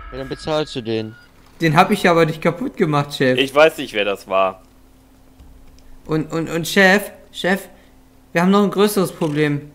Ja, dann bezahlst du den. Den habe ich aber nicht kaputt gemacht, Chef. Ich weiß nicht, wer das war. Und Chef, wir haben noch ein größeres Problem.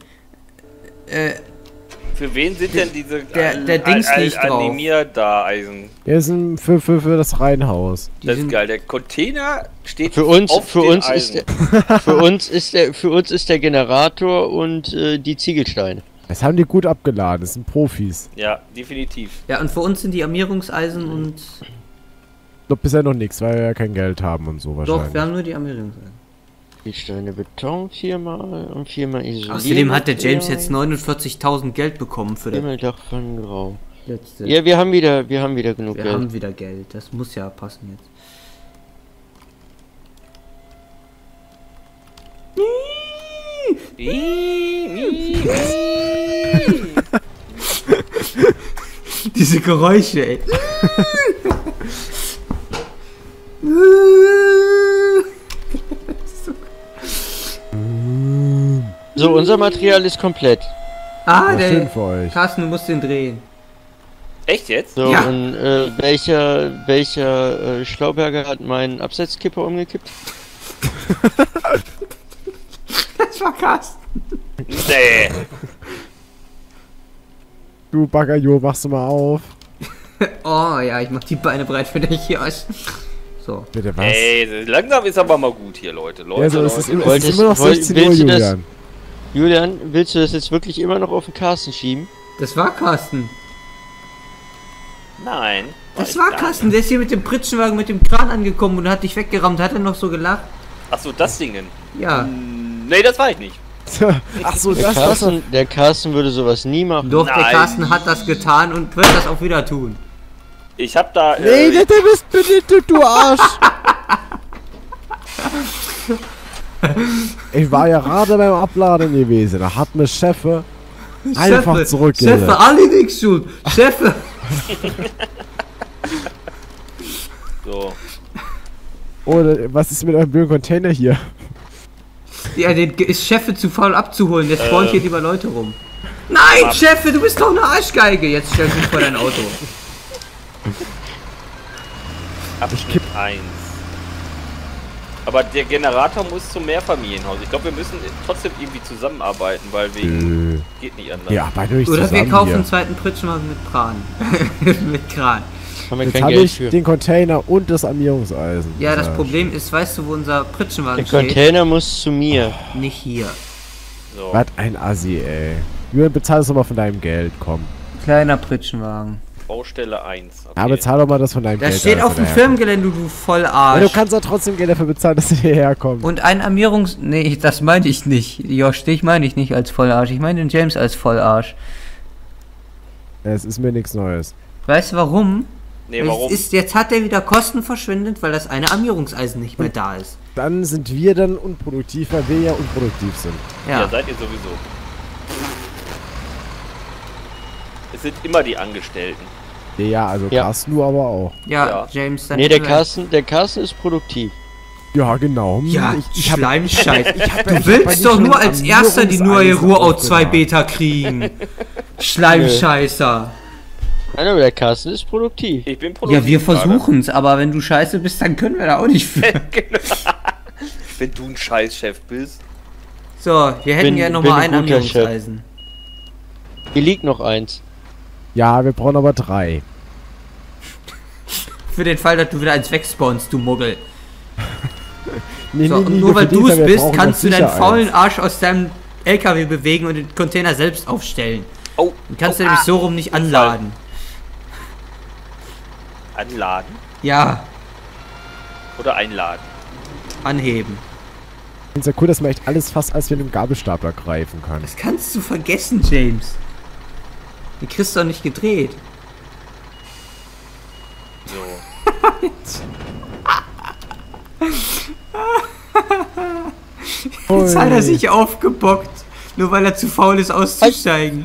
Für wen sind denn diese der Dings liegt drauf. Animier-Da-Eisen? Der sind für das Reihenhaus. Das ist geil. Der Container steht Für uns, auf für den uns Eisen. für uns ist der Generator und die Ziegelsteine. Das haben die gut abgeladen, das sind Profis. Ja, definitiv. Ja, und für uns sind die Armierungseisen und... Doch bisher noch nichts, weil wir ja kein Geld haben und so wahrscheinlich. Doch, wir haben nur die Armierungseisen. Die Steine Beton viermal und viermal isoliert. Außerdem hat der James jetzt 49.000 Geld bekommen für Viermal Dachpfannengrau. letzte. Ja, wir haben wieder genug Wir Geld. haben wieder Geld. Das muss ja passen jetzt. Diese Geräusche, ey. So, unser Material ist komplett. Ah, Ja, schön der für euch. Carsten, du musst den drehen. Echt jetzt? So, Ja. und welcher Schlauberger hat meinen Absetzkipper umgekippt? Das war Carsten. Nee. Du Baggerjo, machst du mal auf. Oh ja, ich mach die Beine breit für dich hier aus. So. Bitte was? Ey, langsam ist aber mal gut hier, Leute. Ja, so ist es Leute. immer, es ist immer noch 16 Uhr, willst du das- Julian. Julian, willst du das jetzt wirklich immer noch auf den Carsten schieben? Das war Carsten. Nein. Das war Carsten. Der ist hier mit dem Pritschenwagen mit dem Kran angekommen und hat dich weggerammt. Hat er noch so gelacht? Achso, das Dingen. Ja. Nee, das war ich nicht. Ach so, Der das. Carsten würde sowas nie machen. Doch, der Nein. Carsten hat das getan und wird das auch wieder tun. Ich hab da. Nee, der bist bitte, du Arsch! Ich war ja gerade beim Abladen gewesen. Da hat mir Chefe einfach Chefe, zurückgelegt. alle nix schuld. Chefe. So. Oder was ist mit eurem blöden Container hier? Ja, den ist Chefe zu faul abzuholen. Der spawnt hier lieber Leute rum. Nein, Chefe, du bist doch eine Arschgeige. Jetzt stell dich vor dein Auto. Abschnitt 1. Aber der Generator muss zum Mehrfamilienhaus. Ich glaube, wir müssen trotzdem irgendwie zusammenarbeiten, weil wegen geht nicht anders. Ja, bei euch Oder wir zusammen kaufen hier. einen zweiten Pritschenwagen mit Kran. mit Kran. Haben wir Jetzt kein habe Geld ich für. den Container und das Armierungseisen. Ja, das Ja, Problem ist, weißt du, wo unser Pritschenwagen Der steht? Container muss zu mir. Nicht hier. So. Was ein Assi, ey. Julian, bezahl das doch mal von deinem Geld, komm. Kleiner Pritschenwagen. Baustelle 1. Okay. Ja, bezahl doch mal das von deinem Das Geld. steht das auf dem daher Firmengelände, du Vollarsch. kommt. Ja, du kannst doch trotzdem Geld dafür bezahlen, dass sie hierher kommen. Und ein Nee, das meine ich nicht. Josh, dich meine ich nicht als Vollarsch. Ich meine den James als Vollarsch. Es ist mir nichts Neues. Weißt du warum? Nee, warum? Jetzt hat er wieder Kosten verschwendet, weil das eine Armierungseisen nicht mehr da ist. Dann sind wir dann unproduktiv, weil wir ja unproduktiv sind. Ja, Ja. seid ihr sowieso. Es sind immer die Angestellten. Ja, also Ja. Carsten, du aber auch. Ja, Ja. James, dann... Nee, der Carsten ist produktiv. Ja, genau. Ja, ich hab- Schleimscheiß. ich hab Du ja willst doch nicht nur mit als erster die neue Armierungseisen Ruhrau 2 aufgeladen. Beta kriegen. Schleimscheißer. Nein, aber der Carsten ist produktiv. Ich bin produktiv. Ja, wir gerade. versuchen's, aber wenn du scheiße bist, dann können wir da auch nicht für. Wenn du ein Scheißchef bist. So, wir hätten Bin- ja noch bin mal ein ein guter Chef. Armierungseisen. Hier liegt noch eins. Ja, wir brauchen aber 3. Für den Fall, dass du wieder eins wegspawnst, du Muggel. Nee, So, und nur weil du es bist, kannst du deinen faulen Arsch aus deinem LKW bewegen und den Container selbst aufstellen. Oh, Dann kannst du oh, nämlich so rum nicht anladen. Anladen Ja, oder einladen? anheben. Ich finde es ja cool, dass man echt alles fast als mit einem Gabelstapler greifen kann. Das kannst du vergessen, James. Die kriegst du doch nicht gedreht. So. Jetzt hat er sich aufgebockt. Nur weil er zu faul ist auszusteigen.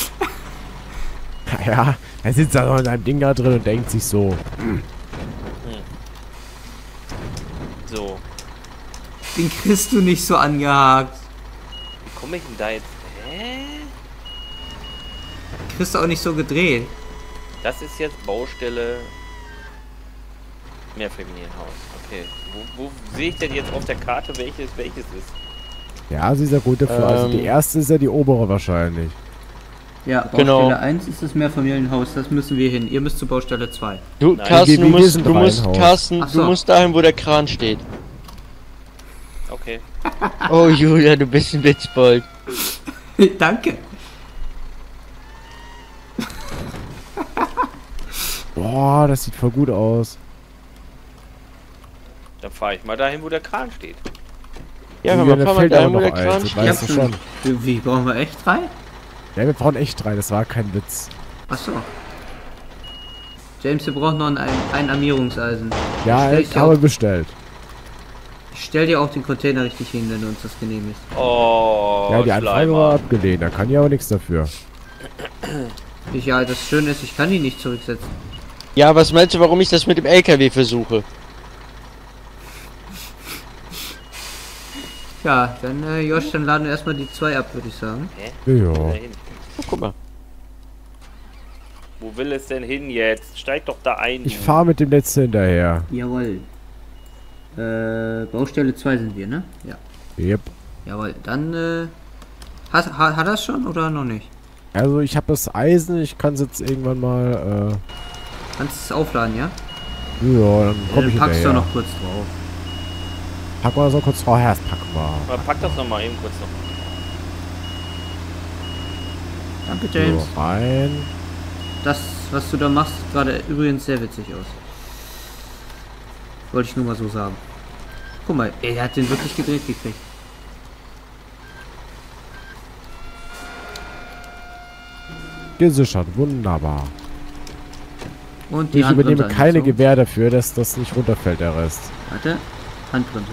Ja, er sitzt da noch in einem Ding da drin und denkt sich so. So. Den kriegst du nicht so angehakt. Wie komme ich denn da jetzt? Hä? Kriegst du auch nicht so gedreht. Das ist jetzt Baustelle Mehrfamilienhaus. Okay. Wo sehe ich denn jetzt auf der Karte, welches ist? Ja, dieser rote Flur. Also die erste ist ja die obere wahrscheinlich. Ja, Baustelle Genau. 1 ist das Mehrfamilienhaus, das müssen wir hin. Ihr müsst zur Baustelle 2. Du, Nein. Carsten, Wir sind Reihenhaus. Carsten, Ach so. du musst dahin, wo der Kran steht. Okay. Oh, Julia, du bist ein Witzbold. Danke. Boah, das sieht voll gut aus. Dann fahre ich mal dahin, wo der Kran steht. Ja, Julian, wenn man da fahren wir fällt dahin, aber wo der noch eins, Kran das steht. weißt du schon. Wie, brauchen wir echt 3? Ja, wir brauchen echt 3, das war kein Witz. Achso. James, wir brauchen noch ein Armierungseisen. Ja, Stell ich ich habe auch- bestellt. Ich stell dir auch den Container richtig hin, wenn du uns das genehmigst. Oh, Ja, die Anfrage war abgelehnt, da kann ich aber nichts dafür. Ja, das Schöne ist, ich kann die nicht zurücksetzen. Ja, was meinst du, warum ich das mit dem LKW versuche? Ja, dann, Josh, dann laden wir erstmal die 2 ab, würde ich sagen. Ja. Dahin. Oh, guck mal. Wo will es denn hin jetzt? Steig doch da ein. Ich fahre mit dem letzten hinterher. Jawohl. Baustelle 2 sind wir, ne? Ja. Yep. Jawohl, dann, hat das schon oder noch nicht? Also ich habe das Eisen, ich kann es jetzt irgendwann mal, Kannst du es aufladen, ja? ja, dann komm Dann ich packst du hinterher. noch kurz drauf. Pack mal so kurz vorher, das packen wir. Aber pack das noch mal eben kurz noch. Danke, James. So, rein. Das, was du da machst, sieht gerade übrigens sehr witzig aus. Wollte ich nur mal so sagen. Guck mal, ey, der hat den wirklich gedreht gekriegt. Gesichert, wunderbar. Und die Ich übernehme Handbremse keine angezogen. Gewähr dafür, dass das nicht runterfällt, der Rest. Warte, Handbremse.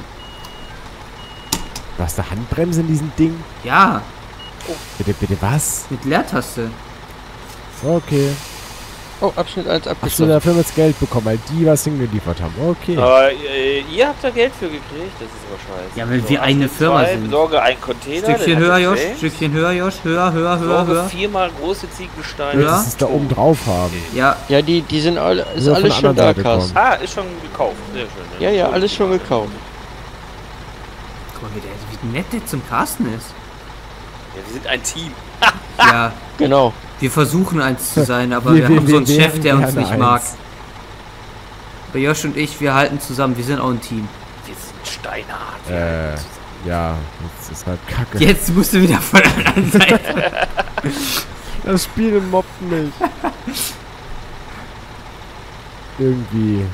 Du hast eine Handbremse in diesem Ding? Ja, Bitte was? mit Leertaste. Okay. Oh, Abschnitt 1 Hast du abgeschlossen. dafür jetzt Geld bekommen, weil die was hingeliefert haben? Okay. Ihr habt da Geld für gekriegt? Das ist aber scheiße. Ja, weil wir eine Firma zwei, sind. Besorge einen Container. Stückchen den höher, hat Josh. James. Stückchen höher, Josh. Höher, höher, höher, Besorge höher. 4-mal große Ziegelsteine. Ja. Dass es da oben drauf haben. Ja, Ja, die sind alle, ist Nur von alles der schon da, anderen Seite Carsten. Ah, ist schon gekauft. Sehr schön. Ja, ja, alles schon gekauft. guck mal, wie nett der zum Carsten ist. Ja, wir sind ein Team. Ja, Genau. wir versuchen eins zu sein, aber wir haben so einen Chef, der uns nicht mag. Bei Josh und ich, wir halten zusammen, wir sind auch ein Team. Wir sind steinhart. Ja, jetzt ist halt kacke. Jetzt musst du wieder von der anderen Seite. Das Spiel mobbt mich. Irgendwie.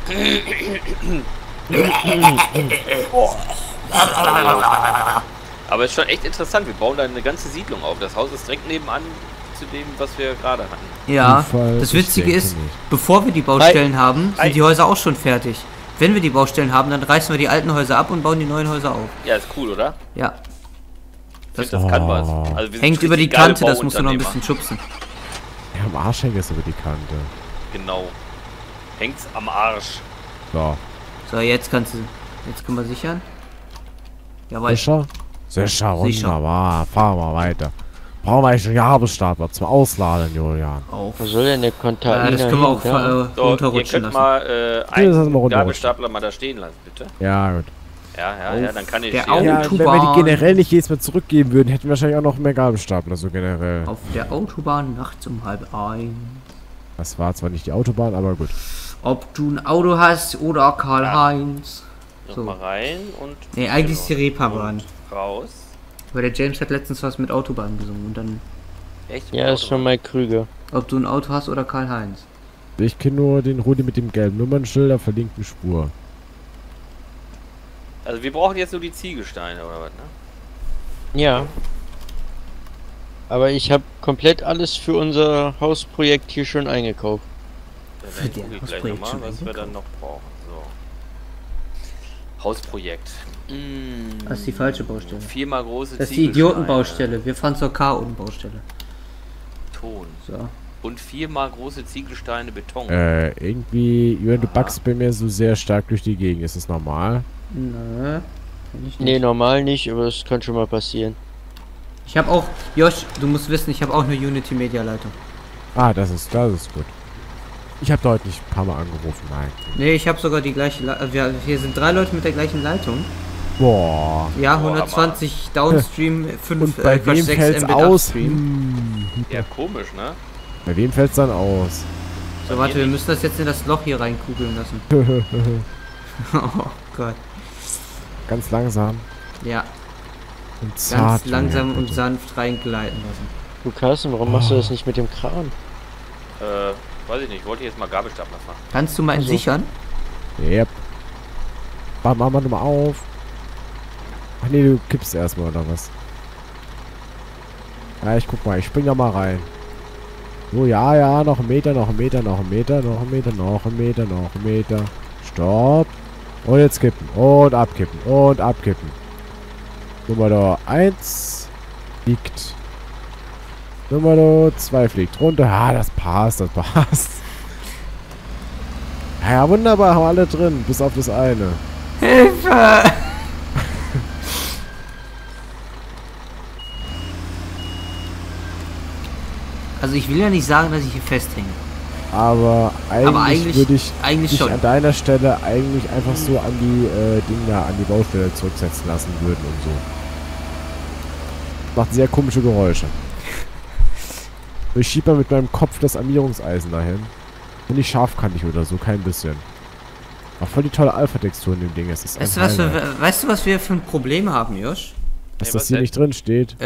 Aber es ist schon echt interessant. Wir bauen da eine ganze Siedlung auf. Das Haus ist direkt nebenan zu dem, was wir gerade hatten. Ja, Zufall, das ich Witzige denke ist, nicht. bevor wir die Baustellen haben, Hi. sind die Häuser auch schon fertig. Wenn wir die Baustellen haben, dann reißen wir die alten Häuser ab und bauen die neuen Häuser auf. Ja, ist cool, oder? Ja, Ich finde, das kann was. Also wir sind hängt über die richtig geile Kante, das musst du noch ein Bauunternehmer. bisschen schubsen. Ja, am Arsch hängt es über die Kante. Genau. Hängt's am Arsch. So. So, jetzt können wir sichern. Jawohl. Sicher? Sicher, Sicher. wunderbar. Fahren wir weiter. Brauchen wir eigentlich einen Gabelstapler zum Ausladen, Julian. Auf. Wo soll denn der Container Das können wir auch hin? Da? So, ihr runterrutschen könnt lassen. mal das lassen wir einen runterrutschen. Gabelstapler mal da stehen lassen, bitte. Ja, gut. Ja, dann kann ich der stehen. Ja, wenn wir Autobahn. die generell nicht jedes Mal zurückgeben würden, hätten wir wahrscheinlich auch noch mehr Gabelstapler, so generell. Auf der Autobahn nachts um 12:30. Das war zwar nicht die Autobahn, aber gut. Ob du ein Auto hast oder Karl-Heinz. Noch So. mal rein und... Nee, eigentlich ist die Reeperbahn. Und raus. Weil der James hat letztens was mit Autobahn gesungen und dann, Echt? Ja, ist schon Mike Krüger. ob du ein Auto hast oder Karl-Heinz. Ich kenne nur den Rudi mit dem gelben Nummernschilder, verlinkten Spur. Also wir brauchen jetzt nur die Ziegelsteine oder was, ne? Ja. Aber ich habe komplett alles für unser Hausprojekt hier schon eingekauft. Dann Für gucke deren ich gleich Hausprojekt nochmal, schon was wir dann noch brauchen. So. Hausprojekt. Das ist die falsche Baustelle. 4-mal große Das ist die Ziegelsteine. Idiotenbaustelle. Wir fahren zur K-Baustelle. Ton. So. Und 4-mal große Ziegelsteine Beton. Irgendwie, Julian, du backst bei mir so sehr stark durch die Gegend. Ist das normal? Nö. Kann ich Nee, nicht. normal nicht, aber das kann schon mal passieren. Ich habe auch, Josh, du musst wissen, ich habe auch eine Unity Media Leitung. Ah, das ist gut. Ich habe da heute nicht ein paar Mal angerufen, nein. Nee, ich habe sogar die gleiche hier sind 3 Leute mit der gleichen Leitung. Boah. Ja, 120 Downstream, 5 Und bei wem 6 fällt's Mbit aus? Upstream. Ja, komisch, ne? Bei wem fällt's dann aus? So, warte, wir müssen das jetzt in das Loch hier reinkugeln lassen. Oh Gott. Ganz langsam Ja, und zart. ganz langsam Junge, und bitte. sanft reingleiten lassen. Du Carsten, warum machst du das nicht mit dem Kran? Weiß ich nicht, wollte ich jetzt mal Gabelstapler machen. Kannst du mal Also. sichern? Yep. Mach mal nochmal auf. Ach nee, du kippst erstmal oder was? Ja, ich guck mal, ich spring da mal rein. So, ja, noch ein Meter, noch ein Meter, noch ein Meter, noch ein Meter, noch ein Meter, noch ein Meter. Stopp. Und jetzt kippen. Und abkippen. Und abkippen. Nummer 1 fliegt. Nummer 2 fliegt runter. Ja, das passt, das passt. Ja, wunderbar, haben alle drin, bis auf das eine. Hilfe! Also ich will ja nicht sagen, dass ich hier festhänge. Aber eigentlich würde ich eigentlich dich schon. an deiner Stelle eigentlich einfach so an die Dinger, an die Baustelle zurücksetzen lassen würden und so. Macht sehr komische Geräusche. Ich schieb mal mit meinem Kopf das Armierungseisen dahin. Und nicht scharfkantig oder so, kein bisschen. Auch voll die tolle Alpha-Textur in dem Ding. Es ist Weißt ein du, Highlight. weißt du, was wir für ein Problem haben, Josh? Dass Ey, das was hier denn? nicht drin steht.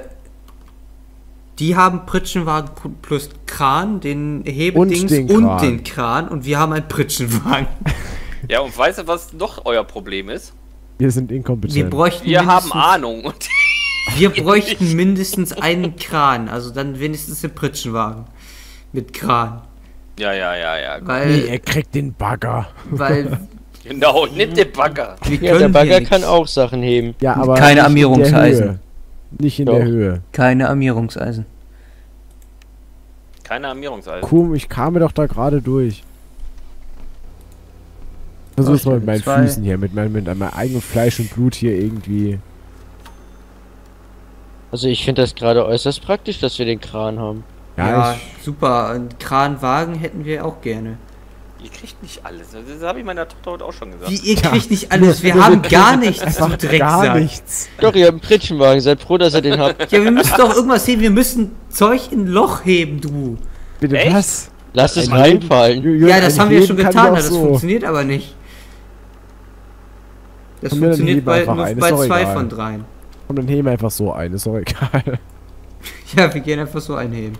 Die haben Pritschenwagen plus Kran, den Hebedings den und Kran. den Kran und wir haben einen Pritschenwagen. Ja, und weißt du, was noch euer Problem ist? Wir sind inkompetent. Wir bräuchten Wir haben mindestens- Ahnung. Und Wir bräuchten mindestens einen Kran, also dann wenigstens einen Pritschenwagen mit Kran. ja. Nee, Weil, er kriegt den Bagger. weil Genau, nimm den Bagger. wir Ja, der können Bagger hier kann nichts. auch Sachen heben. Ja, aber Keine nicht in der Armierungseisen. Höhe. Nicht in Doch. der Höhe. Keine Armierungseisen. Keine Armierungseisen. Kuhm, ich kam mir doch da gerade durch. Versuch's mal mit meinen 2. Füßen hier, mit meinem eigenen Fleisch und Blut hier irgendwie. Also ich finde das gerade äußerst praktisch, dass wir den Kran haben. Ja, Ich, super. Einen Kranwagen hätten wir auch gerne. Ihr kriegt nicht alles. Das habe ich meiner Tochter heute auch schon gesagt. Wie, ihr kriegt nicht alles. Wir haben gar nichts, du einfach Drecksack. gar nichts. Doch, ihr habt einen Pritschenwagen, seid froh, dass ihr den habt. Ja, wir müssen doch irgendwas heben. Wir müssen Zeug in ein Loch heben, du. Bitte Echt? was? Lasst es Ein reinfallen. Julian, Ja, das ein haben wir ja schon Heben kann getan. ich auch Das so. funktioniert aber nicht. Das Komm, dann funktioniert heben bei, einfach nur ein, ist bei doch 2 egal. von 3. Komm, dann heben wir einfach so ein, ist doch egal. Ja, wir gehen einfach so einheben.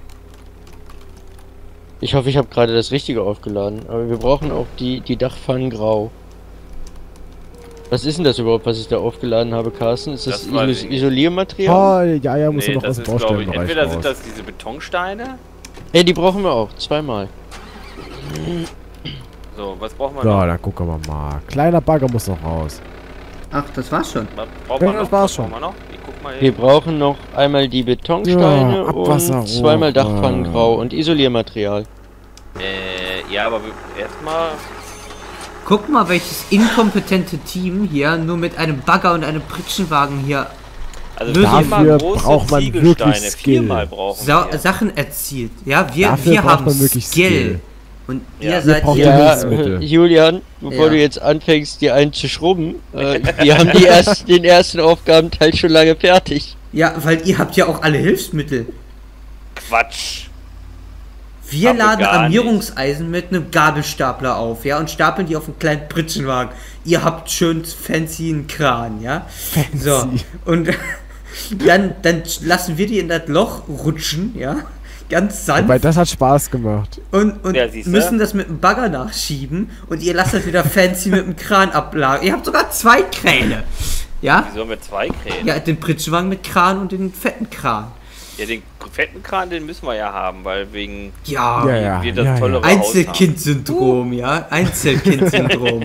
Ich hoffe, ich habe gerade das Richtige aufgeladen. Aber wir brauchen auch die Dachpfannen grau. Was ist denn das überhaupt, was ich da aufgeladen habe, Carsten? Ist das, Das weiß ich nicht. Isoliermaterial? Oh, ja, muss Nee, er noch aus das dem ist, glaube ich, Baustellenbereich entweder raus. sind das diese Betonsteine. Hey, die brauchen wir auch. Zweimal. So, was brauchen wir So, noch? dann gucken wir mal. Kleiner Bagger muss noch raus. Ach, das war's schon. Was braucht Ja, man das noch? war's Was schon. brauchen wir noch? Ich guck mal Wir eben. brauchen noch einmal die Betonsteine Ja, Abwasserrohre. und zweimal Dachpfannengrau und Isoliermaterial. Ja, aber erstmal. Guck mal, welches inkompetente Team hier nur mit einem Bagger und einem Pritschenwagen hier Also Dafür viermal große braucht man Ziegelsteine. wirklich Skill. Viermal brauchen wir. Sachen erzielt. Ja, wir Dafür braucht haben man wirklich Skill. Skill. Und Ja. ihr seid braucht hier. ihr Ja, Hilfsmittel. Julian, bevor Ja. du jetzt anfängst, dir einen zu schrubben, wir haben den ersten Aufgabenteil schon lange fertig. Ja, weil ihr habt ja auch alle Hilfsmittel. Quatsch. Wir Haben wir laden gar Armierungseisen mit einem Gabelstapler auf, ja, und stapeln die auf einen kleinen Pritschenwagen. Ihr habt schön fancy einen Kran, ja. So, und dann lassen wir die in das Loch rutschen, ja, ganz sanft. Weil das hat Spaß gemacht. Und Ja, siehste. müssen das mit dem Bagger nachschieben und ihr lasst das wieder fancy mit dem Kran ablagern. Ihr habt sogar 2 Kräne. Ja? Wieso haben wir 2 Kräne? Ja, den Pritschenwagen mit Kran und den fetten Kran. Ja, den fetten Kran, den müssen wir ja haben, weil wegen Ja, Ja, ja. wir das tollere Haus Einzelkind-Syndrom, ja? Einzelkind-Syndrom. haben.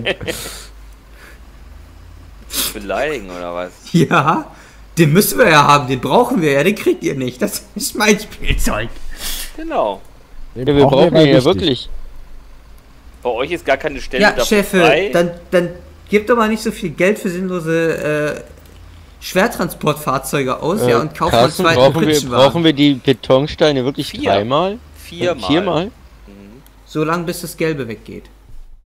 Beleidigen oder was? Ja, den müssen wir ja haben, den brauchen wir ja, den kriegt ihr nicht. Das ist mein Spielzeug. Genau. Den Ja, wir brauchen weil den ja wichtig. wirklich. Bei euch ist gar keine Stelle Ja, dafür Chefe, frei. dann gebt doch mal nicht so viel Geld für sinnlose Schwertransportfahrzeuge aus, ja, und kauft mal einen Carsten, zweiten brauchen Pritschenwagen. wir die Betonsteine wirklich 4. dreimal? 4-mal. 4-mal? Mhm. So lange bis das Gelbe weggeht.